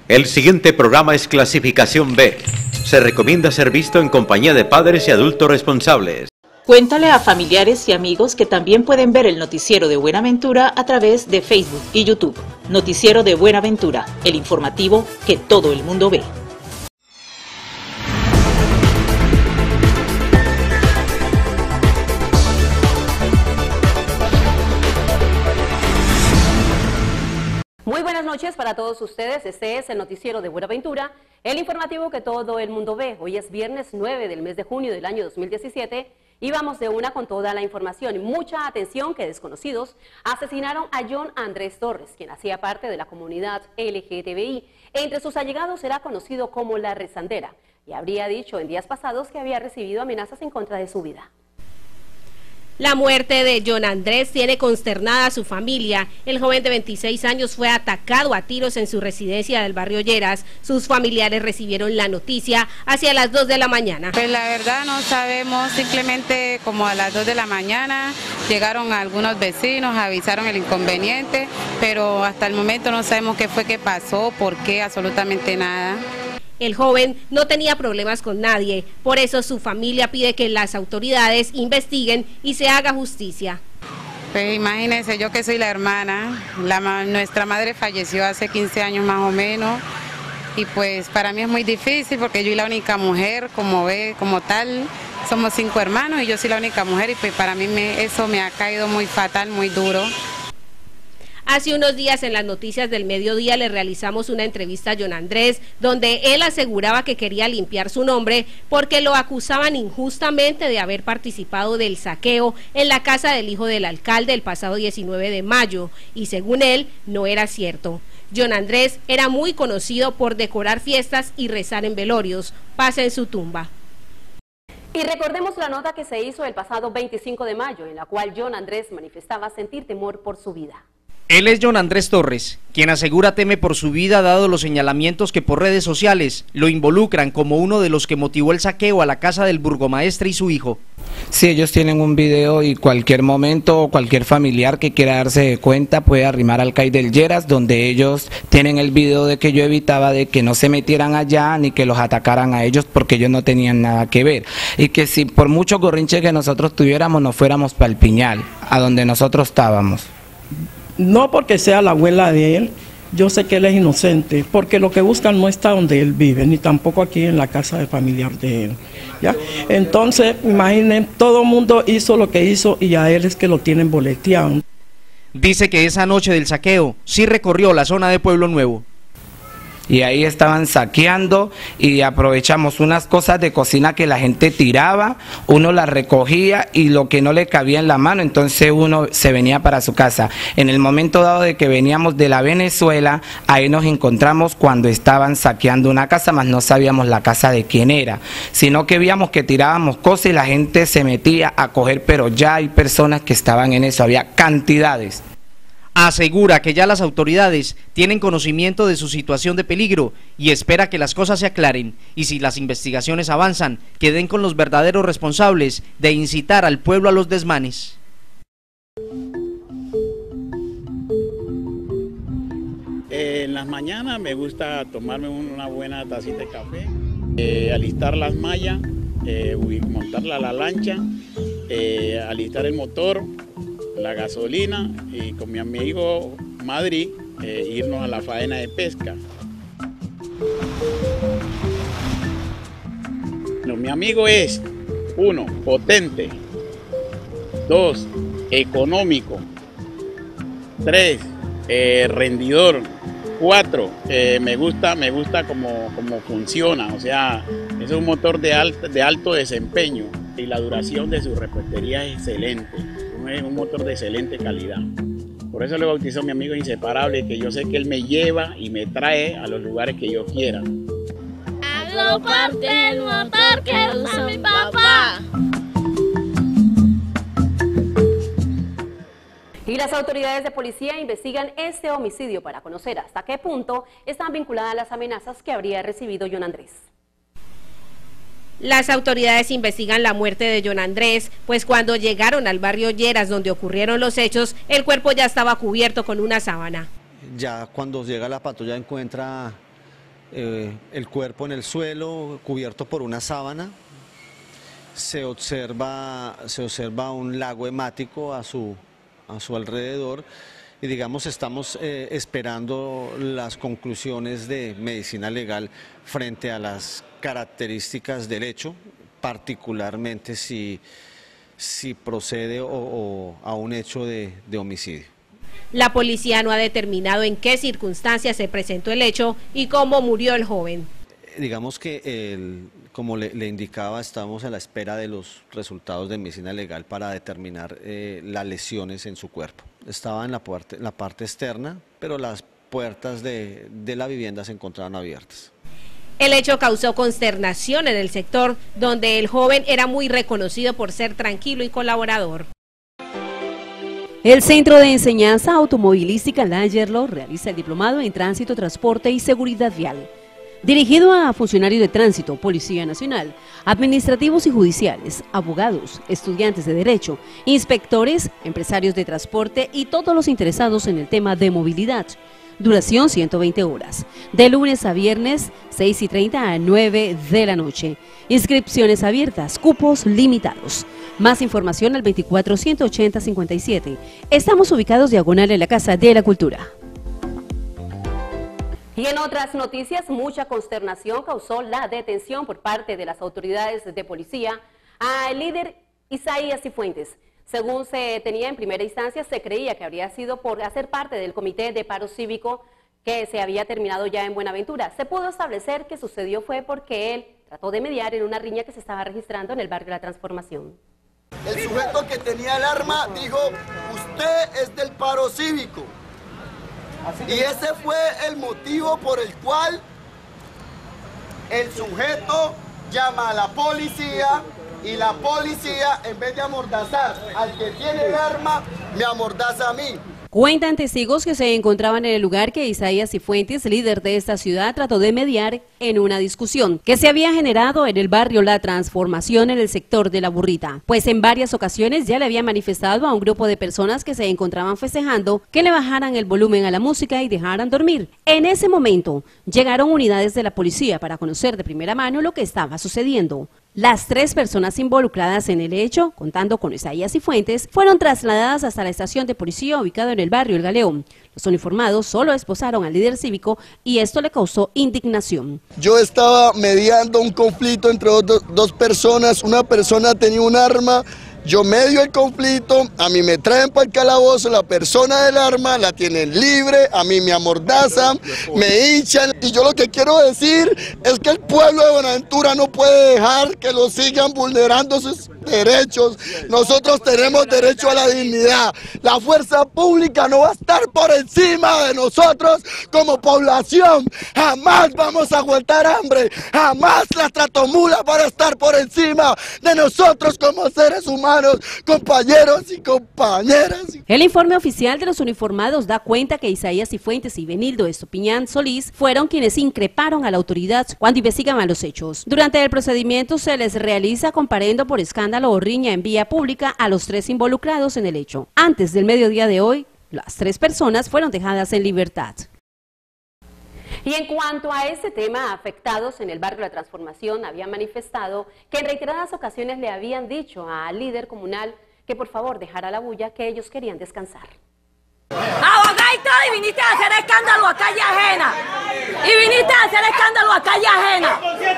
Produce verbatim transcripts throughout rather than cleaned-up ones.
El siguiente programa es clasificación B. Se recomienda ser visto en compañía de padres y adultos responsables. Cuéntale a familiares y amigos que también pueden ver el noticiero de Buenaventura a través de Facebook y YouTube. Noticiero de Buenaventura, el informativo que todo el mundo ve. Muy buenas noches para todos ustedes, este es el noticiero de Buenaventura, el informativo que todo el mundo ve. Hoy es viernes nueve del mes de junio del año dos mil diecisiete y vamos de una con toda la información. Mucha atención que desconocidos asesinaron a John Andrés Torres, quien hacía parte de la comunidad L G T B I. Entre sus allegados era conocido como La Rezandera y habría dicho en días pasados que había recibido amenazas en contra de su vida. La muerte de John Andrés tiene consternada a su familia. El joven de veintiséis años fue atacado a tiros en su residencia del barrio Lleras. Sus familiares recibieron la noticia hacia las dos de la mañana. Pues la verdad no sabemos, simplemente como a las dos de la mañana llegaron algunos vecinos, avisaron el inconveniente, pero hasta el momento no sabemos qué fue que pasó, por qué, absolutamente nada. El joven no tenía problemas con nadie, por eso su familia pide que las autoridades investiguen y se haga justicia. Pues imagínense, yo que soy la hermana, la, nuestra madre falleció hace quince años más o menos, y pues para mí es muy difícil porque yo soy la única mujer, como ve, como tal, somos cinco hermanos y yo soy la única mujer, y pues para mí me, eso me ha caído muy fatal, muy duro. Hace unos días en las noticias del mediodía le realizamos una entrevista a John Andrés, donde él aseguraba que quería limpiar su nombre porque lo acusaban injustamente de haber participado del saqueo en la casa del hijo del alcalde el pasado diecinueve de mayo, y según él no era cierto. John Andrés era muy conocido por decorar fiestas y rezar en velorios. Pasa en su tumba. Y recordemos la nota que se hizo el pasado veinticinco de mayo, en la cual John Andrés manifestaba sentir temor por su vida. Él es John Andrés Torres, quien asegura teme por su vida dado los señalamientos que por redes sociales lo involucran como uno de los que motivó el saqueo a la casa del burgomaestre y su hijo. Sí, ellos tienen un video y cualquier momento, cualquier familiar que quiera darse cuenta puede arrimar al C A I del Lleras, donde ellos tienen el video de que yo evitaba de que no se metieran allá ni que los atacaran a ellos porque ellos no tenían nada que ver. Y que si por mucho gorrinche que nosotros tuviéramos, nos fuéramos para el Piñal, a donde nosotros estábamos. No porque sea la abuela de él, yo sé que él es inocente, porque lo que buscan no está donde él vive, ni tampoco aquí en la casa de familiar de él, ¿ya? Entonces, imaginen, todo el mundo hizo lo que hizo y a él es que lo tienen boleteado. Dice que esa noche del saqueo sí recorrió la zona de Pueblo Nuevo. Y ahí estaban saqueando y aprovechamos unas cosas de cocina que la gente tiraba, uno las recogía y lo que no le cabía en la mano, entonces uno se venía para su casa. En el momento dado de que veníamos de la Venezuela, ahí nos encontramos cuando estaban saqueando una casa, mas no sabíamos la casa de quién era, sino que veíamos que tirábamos cosas y la gente se metía a coger, pero ya hay personas que estaban en eso, había cantidades. Asegura que ya las autoridades tienen conocimiento de su situación de peligro y espera que las cosas se aclaren y si las investigaciones avanzan, queden con los verdaderos responsables de incitar al pueblo a los desmanes. Eh, en las mañanas me gusta tomarme una buena tacita de café, eh, alistar las mallas, eh, montarla a la lancha, eh, alistar el motor, la gasolina y con mi amigo Madrid eh, irnos a la faena de pesca. No, mi amigo es uno, potente, dos, económico, tres, eh, rendidor, cuatro, eh, me gusta, me gusta cómo, cómo funciona, o sea, es un motor de, alt, de alto desempeño y la duración de su repuestería es excelente. Es un motor de excelente calidad. Por eso le bautizó mi amigo inseparable, que yo sé que él me lleva y me trae a los lugares que yo quiera. Hago parte del motor que usa mi papá. Y las autoridades de policía investigan este homicidio para conocer hasta qué punto están vinculadas las amenazas que habría recibido John Andrés. Las autoridades investigan la muerte de John Andrés, pues cuando llegaron al barrio Lleras, donde ocurrieron los hechos, el cuerpo ya estaba cubierto con una sábana. Ya cuando llega la patrulla encuentra eh, el cuerpo en el suelo, cubierto por una sábana. Se observa, se observa un lago hemático a su, a su alrededor y digamos estamos eh, esperando las conclusiones de medicina legal frente a las características del hecho, particularmente si, si procede o, o a un hecho de, de homicidio. La policía no ha determinado en qué circunstancias se presentó el hecho y cómo murió el joven. Digamos que, el, como le, le indicaba, estamos a la espera de los resultados de medicina legal para determinar eh, las lesiones en su cuerpo. Estaba en la parte, la parte externa, pero las puertas de, de la vivienda se encontraban abiertas. El hecho causó consternación en el sector, donde el joven era muy reconocido por ser tranquilo y colaborador. El Centro de Enseñanza Automovilística Langerlo realiza el diplomado en Tránsito, Transporte y Seguridad Vial, dirigido a funcionarios de tránsito, Policía Nacional, administrativos y judiciales, abogados, estudiantes de Derecho, inspectores, empresarios de transporte y todos los interesados en el tema de movilidad. Duración ciento veinte horas, de lunes a viernes, seis y treinta a nueve de la noche. Inscripciones abiertas, cupos limitados. Más información al veinticuatro, ciento ochenta, cincuenta y siete. Estamos ubicados diagonal en la Casa de la Cultura. Y en otras noticias, mucha consternación causó la detención por parte de las autoridades de policía al líder Isaías Cifuentes. Según se tenía en primera instancia, se creía que habría sido por hacer parte del comité de paro cívico que se había terminado ya en Buenaventura. Se pudo establecer que sucedió fue porque él trató de mediar en una riña que se estaba registrando en el barrio La Transformación. El sujeto que tenía el arma dijo, usted es del paro cívico. Y ese fue el motivo por el cual el sujeto llama a la policía y la policía, en vez de amordazar al que tiene el arma, me amordaza a mí. Cuentan testigos que se encontraban en el lugar que Isaías Cifuentes, líder de esta ciudad, trató de mediar en una discusión que se había generado en el barrio La Transformación en el sector de La Burrita, pues en varias ocasiones ya le había manifestado a un grupo de personas que se encontraban festejando que le bajaran el volumen a la música y dejaran dormir. En ese momento llegaron unidades de la policía para conocer de primera mano lo que estaba sucediendo. Las tres personas involucradas en el hecho, contando con Isaías Cifuentes, fueron trasladadas hasta la estación de policía ubicada en el barrio El Galeón. Los uniformados solo esposaron al líder cívico y esto le causó indignación. Yo estaba mediando un conflicto entre dos, dos personas, una persona tenía un arma, yo medio el conflicto, a mí me traen para el calabozo, la persona del arma la tienen libre, a mí me amordazan, me hinchan y yo lo que quiero decir es que el pueblo de Buenaventura no puede dejar que lo sigan vulnerando sus derechos. Nosotros tenemos derecho a la dignidad. La fuerza pública no va a estar por encima de nosotros como población. Jamás vamos a aguantar hambre, jamás la tratomula va a estar por encima de nosotros como seres humanos, compañeros y compañeras. El informe oficial de los uniformados da cuenta que Isaías Cifuentes y Benildo Estupiñán Solís fueron quienes increparon a la autoridad cuando investigaban los hechos. Durante el procedimiento se les realiza comparendo por escándalo o riña en vía pública a los tres involucrados en el hecho. Antes del mediodía de hoy, las tres personas fueron dejadas en libertad. Y en cuanto a este tema, afectados en el barrio La Transformación habían manifestado que en reiteradas ocasiones le habían dicho al líder comunal que por favor dejara la bulla, que ellos querían descansar. Abogá y todo, y viniste a hacer escándalo a calle ajena. Y viniste a hacer escándalo a calle ajena.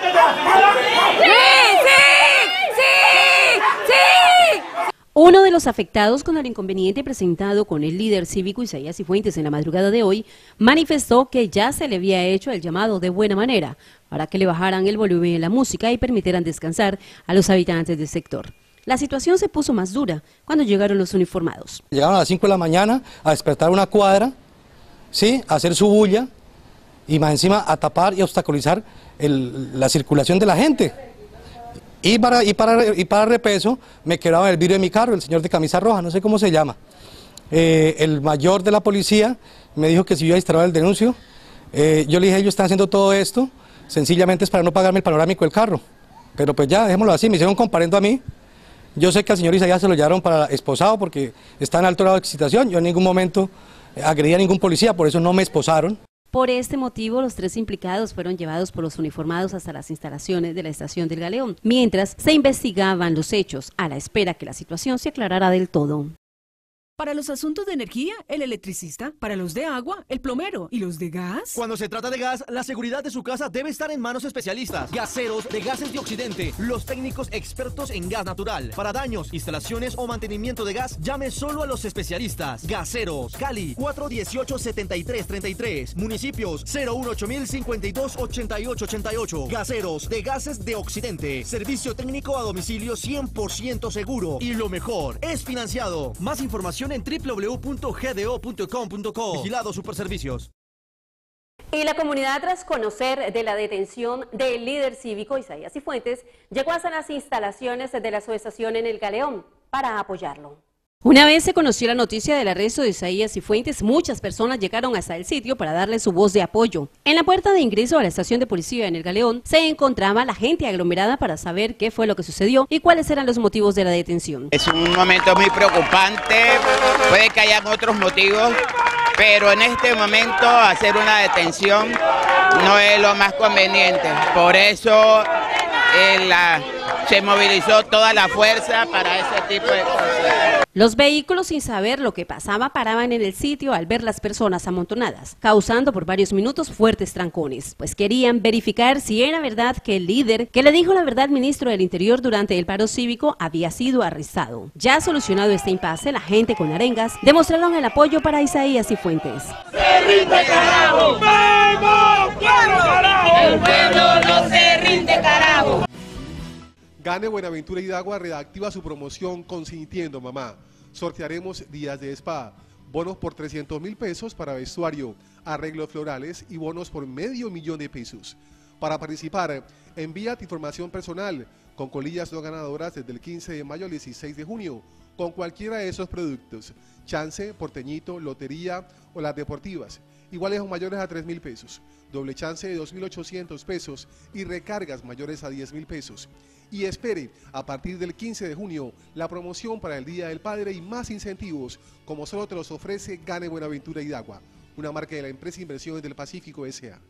Sí, sí, sí, sí. Uno de los afectados con el inconveniente presentado con el líder cívico Isaías Cifuentes en la madrugada de hoy, manifestó que ya se le había hecho el llamado de buena manera para que le bajaran el volumen de la música y permitieran descansar a los habitantes del sector. La situación se puso más dura cuando llegaron los uniformados. Llegaron a las cinco de la mañana a despertar una cuadra, ¿sí? A hacer su bulla y más encima a tapar y obstaculizar el, la circulación de la gente. Y para, y, para, y para repeso me quedaba el vidrio de mi carro, el señor de camisa roja, no sé cómo se llama. Eh, el mayor de la policía me dijo que si yo iba a instalar el denuncio, eh, yo le dije, ellos están haciendo todo esto, sencillamente es para no pagarme el panorámico del carro. Pero pues ya, dejémoslo así, me hicieron comparendo a mí. Yo sé que al señor Isaías se lo llevaron para esposado porque está en alto grado de excitación. Yo en ningún momento agredí a ningún policía, por eso no me esposaron. Por este motivo, los tres implicados fueron llevados por los uniformados hasta las instalaciones de la estación del Galeón, mientras se investigaban los hechos, a la espera que la situación se aclarara del todo. Para los asuntos de energía, el electricista. Para los de agua, el plomero. ¿Y los de gas? Cuando se trata de gas, la seguridad de su casa debe estar en manos especialistas. Gaseros de Gases de Occidente, los técnicos expertos en gas natural. Para daños, instalaciones o mantenimiento de gas, llame solo a los especialistas. Gaseros, Cali, cuatro dieciocho, setenta y tres treinta y tres. Municipios, cero uno ocho mil cincuenta y dos ochenta y ocho ochenta y ocho. Gaseros de Gases de Occidente. Servicio técnico a domicilio cien por ciento seguro. Y lo mejor, es financiado. Más información en w w w punto g d o punto com punto co. Vigilado Superservicios. Y la comunidad, tras conocer de la detención del líder cívico Isaías Cifuentes, llegó hasta las instalaciones de la asociación en el Galeón para apoyarlo. Una vez se conoció la noticia del arresto de Isaías Cifuentes, muchas personas llegaron hasta el sitio para darle su voz de apoyo. En la puerta de ingreso a la estación de policía en el Galeón se encontraba la gente aglomerada para saber qué fue lo que sucedió y cuáles eran los motivos de la detención. Es un momento muy preocupante, puede que hayan otros motivos, pero en este momento hacer una detención no es lo más conveniente. Por eso eh, la, se movilizó toda la fuerza para ese tipo de cosas. Los vehículos, sin saber lo que pasaba, paraban en el sitio al ver las personas amontonadas, causando por varios minutos fuertes trancones, pues querían verificar si era verdad que el líder, que le dijo la verdad al ministro del Interior durante el paro cívico, había sido arrestado. Ya solucionado este impasse, la gente con arengas demostraron el apoyo para Isaías Cifuentes. ¡Se rinde, carajo! ¡Vamos, pueblo, carajo! ¡El pueblo no se rinde, carajo! Gane Buenaventura Idagua reactiva su promoción Consintiendo Mamá. Sortearemos días de spa, bonos por trescientos mil pesos para vestuario, arreglos florales y bonos por medio millón de pesos. Para participar, envía tu información personal con colillas no ganadoras desde el quince de mayo al dieciséis de junio con cualquiera de esos productos, chance, porteñito, lotería o las deportivas, iguales o mayores a tres mil pesos, doble chance de dos mil ochocientos pesos y recargas mayores a diez mil pesos. Y espere, a partir del quince de junio, la promoción para el Día del Padre y más incentivos, como solo te los ofrece Gane Buenaventura Idagua, una marca de la empresa Inversiones del Pacífico S A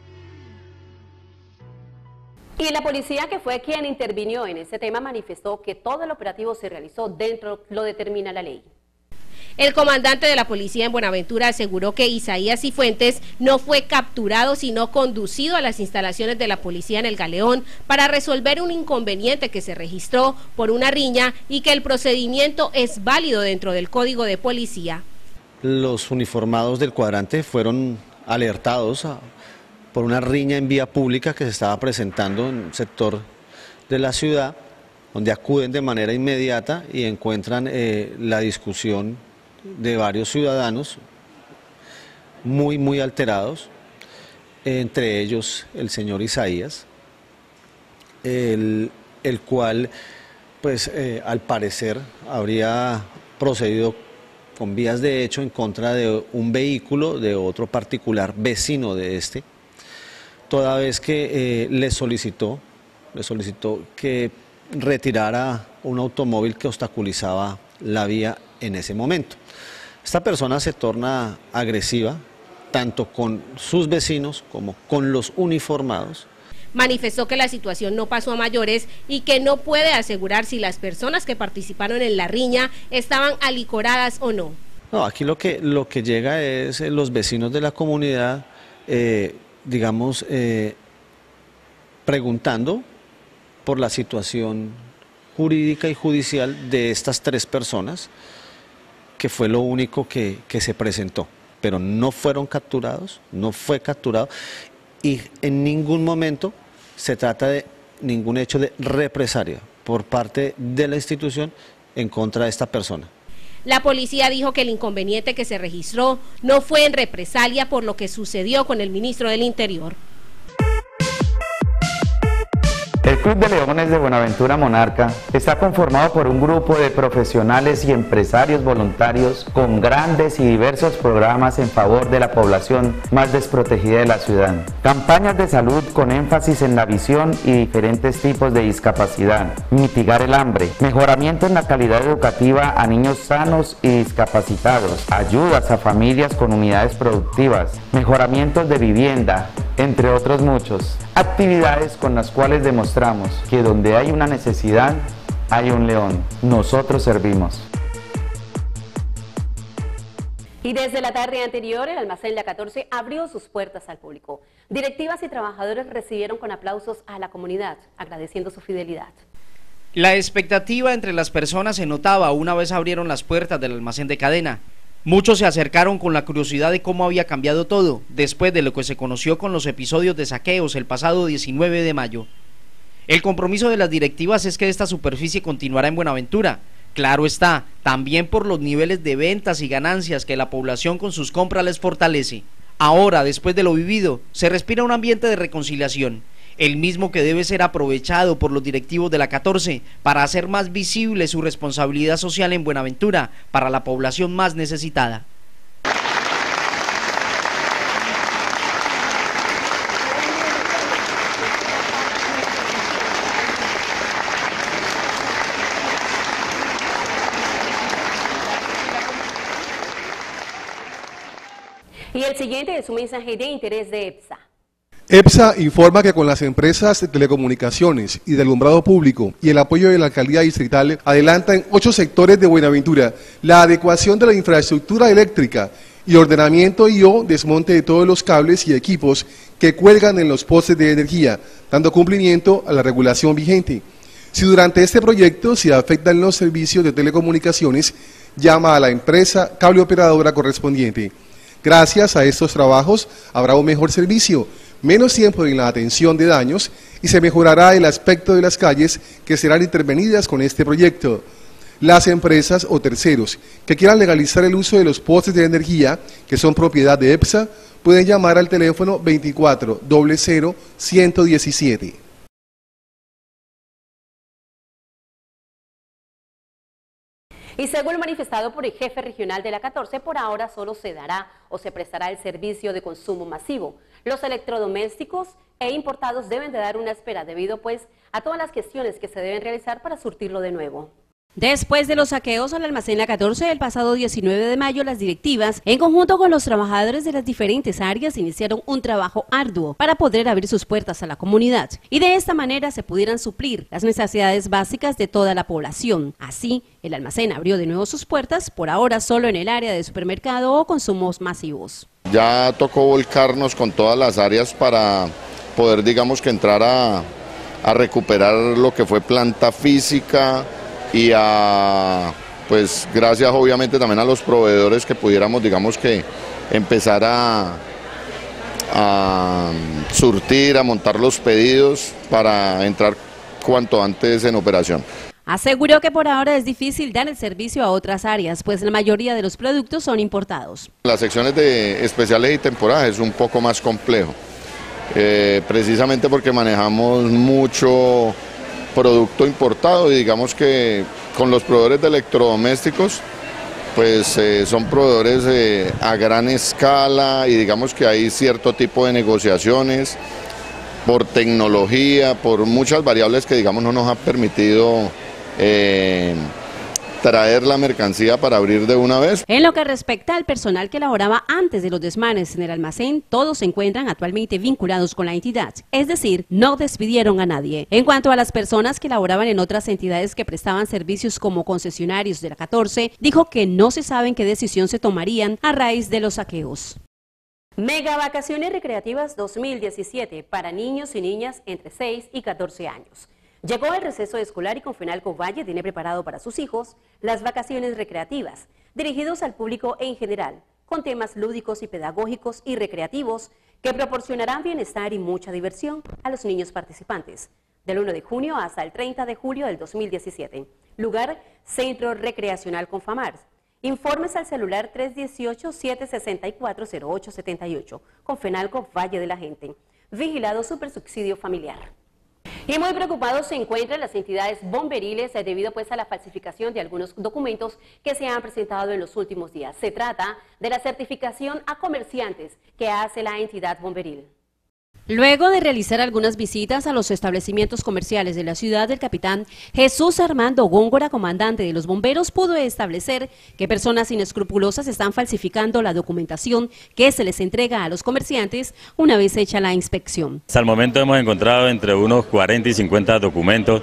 Y la policía, que fue quien intervinió en ese tema, manifestó que todo el operativo se realizó dentro lo determina la ley. El comandante de la policía en Buenaventura aseguró que Isaías Cifuentes no fue capturado, sino conducido a las instalaciones de la policía en el Galeón para resolver un inconveniente que se registró por una riña y que el procedimiento es válido dentro del Código de Policía. Los uniformados del cuadrante fueron alertados a, por una riña en vía pública que se estaba presentando en un sector de la ciudad, donde acuden de manera inmediata y encuentran eh, la discusión de varios ciudadanos muy muy alterados, entre ellos el señor Isaías, el, el cual pues eh, al parecer habría procedido con vías de hecho en contra de un vehículo de otro particular vecino de este, toda vez que eh, le solicitó, le solicitó que retirara un automóvil que obstaculizaba la vía en ese momento. Esta persona se torna agresiva, tanto con sus vecinos como con los uniformados. Manifestó que la situación no pasó a mayores y que no puede asegurar si las personas que participaron en la riña estaban alicoradas o no. No, aquí lo que, lo que llega es eh, los vecinos de la comunidad, eh, digamos, eh, preguntando por la situación jurídica y judicial de estas tres personas, que fue lo único que, que se presentó, pero no fueron capturados, no fue capturado y en ningún momento se trata de ningún hecho de represalia por parte de la institución en contra de esta persona. La policía dijo que el inconveniente que se registró no fue en represalia por lo que sucedió con el ministro del Interior. El Club de Leones de Buenaventura Monarca está conformado por un grupo de profesionales y empresarios voluntarios con grandes y diversos programas en favor de la población más desprotegida de la ciudad. Campañas de salud con énfasis en la visión y diferentes tipos de discapacidad, mitigar el hambre, mejoramiento en la calidad educativa a niños sanos y discapacitados, ayudas a familias con unidades productivas, mejoramientos de vivienda, entre otros muchos. Actividades con las cuales demostramos que donde hay una necesidad, hay un león. Nosotros servimos. Y desde la tarde anterior, el almacén La catorce abrió sus puertas al público. Directivas y trabajadores recibieron con aplausos a la comunidad, agradeciendo su fidelidad. La expectativa entre las personas se notaba una vez abrieron las puertas del almacén de cadena. Muchos se acercaron con la curiosidad de cómo había cambiado todo, después de lo que se conoció con los episodios de saqueos el pasado diecinueve de mayo. El compromiso de las directivas es que esta superficie continuará en Buenaventura. Claro está, también por los niveles de ventas y ganancias que la población con sus compras les fortalece. Ahora, después de lo vivido, se respira un ambiente de reconciliación, el mismo que debe ser aprovechado por los directivos de la catorce para hacer más visible su responsabilidad social en Buenaventura para la población más necesitada. Y el siguiente es un mensaje de interés de EPSA. EPSA informa que con las empresas de telecomunicaciones y de alumbrado público y el apoyo de la alcaldía distrital adelantan ocho sectores de Buenaventura la adecuación de la infraestructura eléctrica y ordenamiento y o desmonte de todos los cables y equipos que cuelgan en los postes de energía, dando cumplimiento a la regulación vigente. Si durante este proyecto se afectan los servicios de telecomunicaciones, llama a la empresa cable operadora correspondiente. Gracias a estos trabajos habrá un mejor servicio, menos tiempo en la atención de daños y se mejorará el aspecto de las calles que serán intervenidas con este proyecto. Las empresas o terceros que quieran legalizar el uso de los postes de energía que son propiedad de EPSA pueden llamar al teléfono veinticuatro cero cero ciento diecisiete. Y según lo manifestado por el jefe regional de la catorce, por ahora solo se dará o se prestará el servicio de consumo masivo. Los electrodomésticos e importados deben de dar una espera debido pues a todas las gestiones que se deben realizar para surtirlo de nuevo. Después de los saqueos al almacén La catorce el pasado diecinueve de mayo, las directivas, en conjunto con los trabajadores de las diferentes áreas, iniciaron un trabajo arduo para poder abrir sus puertas a la comunidad y de esta manera se pudieran suplir las necesidades básicas de toda la población. Así, el almacén abrió de nuevo sus puertas, por ahora solo en el área de supermercado o consumos masivos. Ya tocó volcarnos con todas las áreas para poder, digamos, que entrar a, a recuperar lo que fue planta física, y a, pues gracias obviamente también a los proveedores que pudiéramos, digamos que empezar a, a surtir, a montar los pedidos para entrar cuanto antes en operación. Aseguró que por ahora es difícil dar el servicio a otras áreas, pues la mayoría de los productos son importados. Las secciones de especiales y temporadas es un poco más complejo, eh, precisamente porque manejamos mucho producto importado y digamos que con los proveedores de electrodomésticos pues eh, son proveedores eh, a gran escala y digamos que hay cierto tipo de negociaciones por tecnología, por muchas variables que digamos no nos han permitido eh, traer la mercancía para abrir de una vez. En lo que respecta al personal que laboraba antes de los desmanes en el almacén, todos se encuentran actualmente vinculados con la entidad, es decir, no despidieron a nadie. En cuanto a las personas que laboraban en otras entidades que prestaban servicios como concesionarios de la catorce, dijo que no se sabe qué decisión se tomarían a raíz de los saqueos. Mega Vacaciones Recreativas dos mil diecisiete para niños y niñas entre seis y catorce años. Llegó el receso escolar y Confenalco Valle tiene preparado para sus hijos las vacaciones recreativas, dirigidos al público en general, con temas lúdicos y pedagógicos y recreativos que proporcionarán bienestar y mucha diversión a los niños participantes. Del uno de junio hasta el treinta de julio del dos mil diecisiete. Lugar, Centro Recreacional Confamars. Informes al celular tres uno ocho, siete seis cuatro, cero ocho siete ocho. Confenalco Valle de la Gente. Vigilado Supersubsidio Familiar. Y muy preocupados se encuentran las entidades bomberiles debido pues a la falsificación de algunos documentos que se han presentado en los últimos días. Se trata de la certificación a comerciantes que hace la entidad bomberil. Luego de realizar algunas visitas a los establecimientos comerciales de la ciudad, el capitán Jesús Armando Góngora, comandante de los bomberos, pudo establecer que personas inescrupulosas están falsificando la documentación que se les entrega a los comerciantes una vez hecha la inspección. Hasta el momento hemos encontrado entre unos cuarenta y cincuenta documentos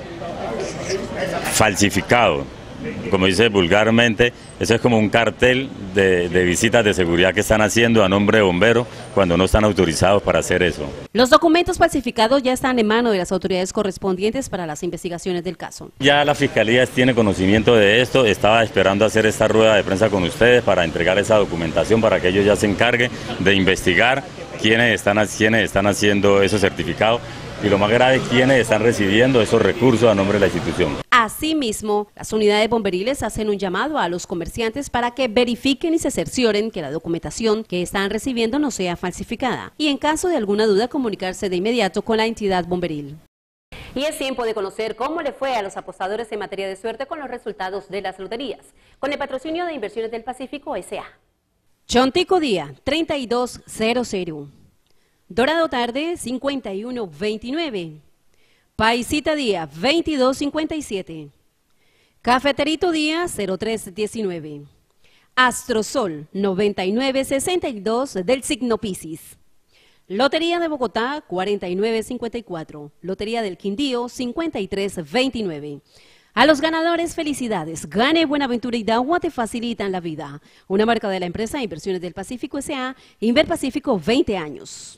falsificados. Como dice vulgarmente, eso es como un cartel de, de visitas de seguridad que están haciendo a nombre de bomberos cuando no están autorizados para hacer eso. Los documentos falsificados ya están en manos de las autoridades correspondientes para las investigaciones del caso. Ya la Fiscalía tiene conocimiento de esto, estaba esperando hacer esta rueda de prensa con ustedes para entregar esa documentación para que ellos ya se encarguen de investigar quiénes están, quiénes están haciendo esos certificados. Y lo más grave, quienes están recibiendo esos recursos a nombre de la institución. Asimismo, las unidades bomberiles hacen un llamado a los comerciantes para que verifiquen y se cercioren que la documentación que están recibiendo no sea falsificada. Y en caso de alguna duda, comunicarse de inmediato con la entidad bomberil. Y es tiempo de conocer cómo le fue a los apostadores en materia de suerte con los resultados de las loterías. Con el patrocinio de Inversiones del Pacífico S A Chontico Día, treinta y dos cero cero. Dorado Tarde, cincuenta y uno veintinueve. Paisita Día, veintidós cincuenta y siete. Cafeterito Día, cero tres diecinueve. Astrosol, noventa y nueve sesenta y dos del signo Piscis. Lotería de Bogotá, cuarenta y nueve cincuenta y cuatro. Lotería del Quindío, cincuenta y tres veintinueve. A los ganadores, felicidades. Gane Buenaventura y Dagua te facilitan la vida. Una marca de la empresa Inversiones del Pacífico S A, Inver Pacífico, veinte años.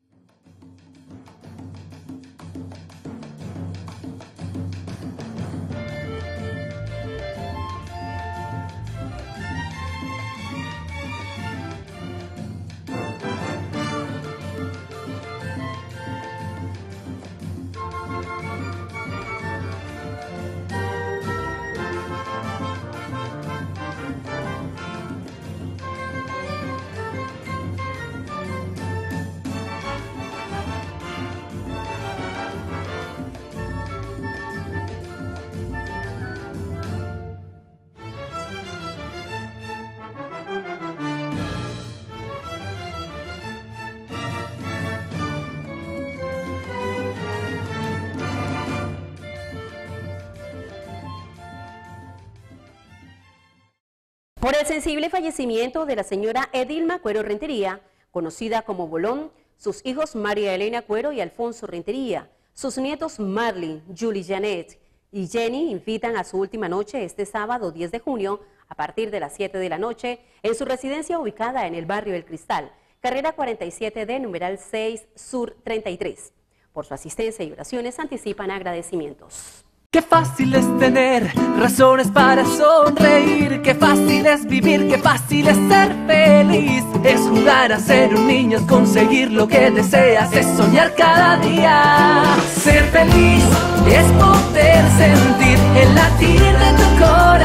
Por el sensible fallecimiento de la señora Edilma Cuero Rentería, conocida como Bolón, sus hijos María Elena Cuero y Alfonso Rentería, sus nietos Marley, Julie Janet y Jenny invitan a su última noche este sábado diez de junio a partir de las siete de la noche en su residencia ubicada en el barrio El Cristal, carrera cuarenta y siete D, numeral seis Sur treinta y tres. Por su asistencia y oraciones anticipan agradecimientos. Qué fácil es tener razones para sonreír, qué fácil es vivir, qué fácil es ser feliz. Es jugar a ser un niño, es conseguir lo que deseas, es soñar cada día. Ser feliz es poder sentir el latir de tu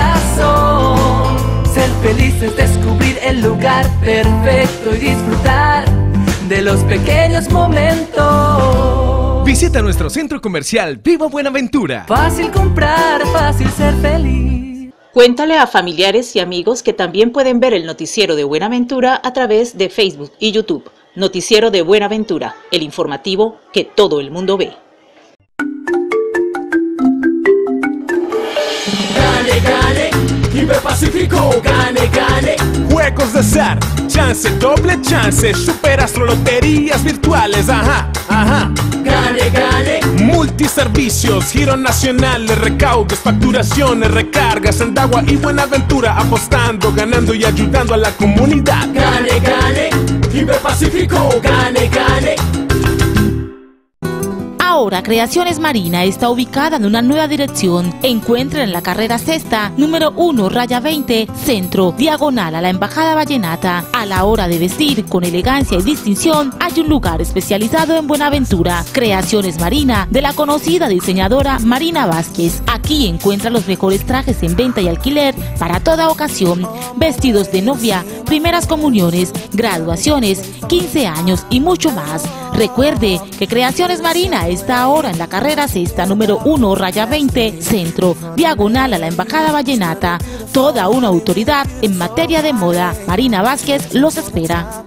corazón. Ser feliz es descubrir el lugar perfecto y disfrutar de los pequeños momentos. Visita nuestro centro comercial Viva Buenaventura. Fácil comprar, fácil ser feliz. Cuéntale a familiares y amigos que también pueden ver el noticiero de Buenaventura a través de Facebook y YouTube. Noticiero de Buenaventura, el informativo que todo el mundo ve. Gane, gane, Inver Pacífico, gane, gane. Juegos de azar, chance, doble chance, superastro, loterías virtuales, ajá, ajá. Gane, gane. Multiservicios, giro nacional, recaudos, facturaciones, recargas en Dagua y Buenaventura, apostando, ganando y ayudando a la comunidad. Gane, gane, Inver Pacífico, gane, gane. Ahora Creaciones Marina está ubicada en una nueva dirección. Encuentra en la carrera sexta, número uno, raya veinte, centro, diagonal a la Embajada Vallenata. A la hora de vestir con elegancia y distinción, hay un lugar especializado en Buenaventura. Creaciones Marina, de la conocida diseñadora Marina Vázquez. Aquí encuentra los mejores trajes en venta y alquiler para toda ocasión. Vestidos de novia, primeras comuniones, graduaciones, quince años y mucho más. Recuerde que Creaciones Marina está ahora en la carrera sexta número uno, raya veinte, centro, diagonal a la Embajada Vallenata. Toda una autoridad en materia de moda. Marina Vázquez los espera.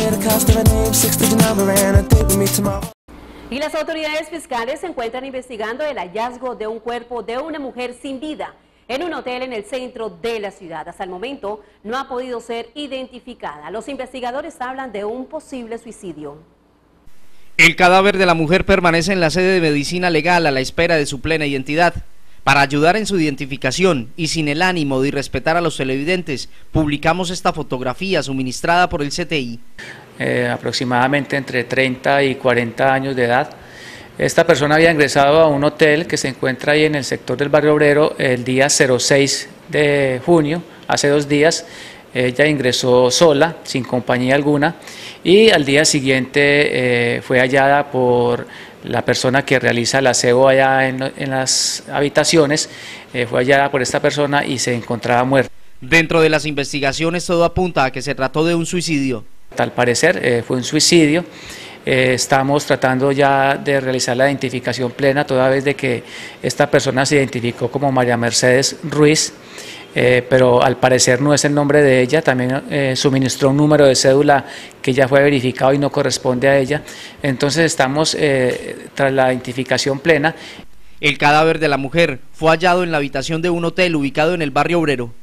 Y las autoridades fiscales se encuentran investigando el hallazgo de un cuerpo de una mujer sin vida en un hotel en el centro de la ciudad. Hasta el momento no ha podido ser identificada. Los investigadores hablan de un posible suicidio. El cadáver de la mujer permanece en la sede de medicina legal a la espera de su plena identidad. Para ayudar en su identificación y sin el ánimo de irrespetar a los televidentes, publicamos esta fotografía suministrada por el C T I. Eh, aproximadamente entre treinta y cuarenta años de edad. Esta persona había ingresado a un hotel que se encuentra ahí en el sector del Barrio Obrero el día cero seis de junio, hace dos días. Ella ingresó sola, sin compañía alguna, y al día siguiente eh, fue hallada por la persona que realiza el aseo allá en, en las habitaciones, eh, fue hallada por esta persona y se encontraba muerta. Dentro de las investigaciones todo apunta a que se trató de un suicidio. Al parecer eh, fue un suicidio. Eh, estamos tratando ya de realizar la identificación plena, toda vez de que esta persona se identificó como María Mercedes Ruiz, eh, pero al parecer no es el nombre de ella. También eh, suministró un número de cédula que ya fue verificado y no corresponde a ella. Entonces estamos eh, tras la identificación plena. El cadáver de la mujer fue hallado en la habitación de un hotel ubicado en el Barrio Obrero.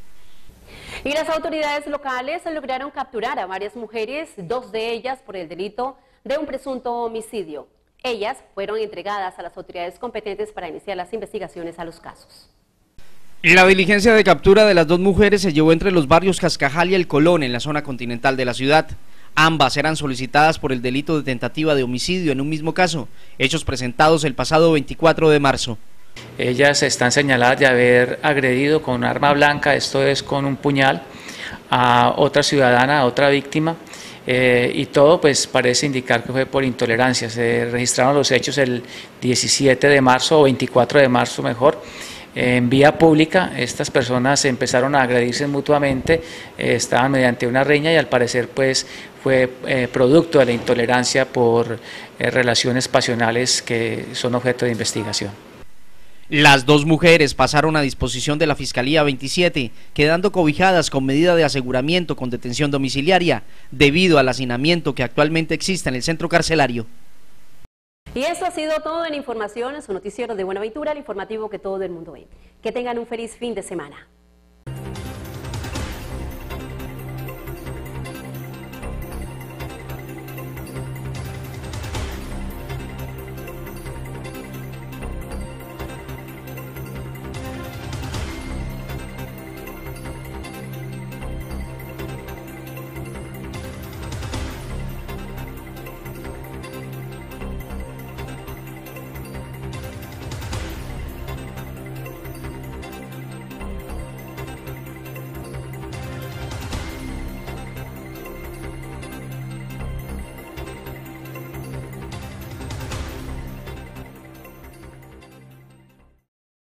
Y las autoridades locales lograron capturar a varias mujeres, dos de ellas por el delito de un presunto homicidio. Ellas fueron entregadas a las autoridades competentes para iniciar las investigaciones a los casos. La diligencia de captura de las dos mujeres se llevó entre los barrios Cascajal y El Colón, en la zona continental de la ciudad. Ambas eran solicitadas por el delito de tentativa de homicidio en un mismo caso, hechos presentados el pasado veinticuatro de marzo. Ellas están señaladas de haber agredido con un arma blanca, esto es con un puñal, a otra ciudadana, a otra víctima, eh, y todo pues parece indicar que fue por intolerancia. Se registraron los hechos el diecisiete de marzo o veinticuatro de marzo mejor, eh, en vía pública. Estas personas empezaron a agredirse mutuamente, eh, estaban mediante una riña y al parecer pues fue eh, producto de la intolerancia por eh, relaciones pasionales que son objeto de investigación. Las dos mujeres pasaron a disposición de la Fiscalía veintisiete, quedando cobijadas con medida de aseguramiento con detención domiciliaria, debido al hacinamiento que actualmente existe en el centro carcelario. Y eso ha sido todo en información en su noticiero de Buenaventura, el informativo que todo el mundo ve. Que tengan un feliz fin de semana.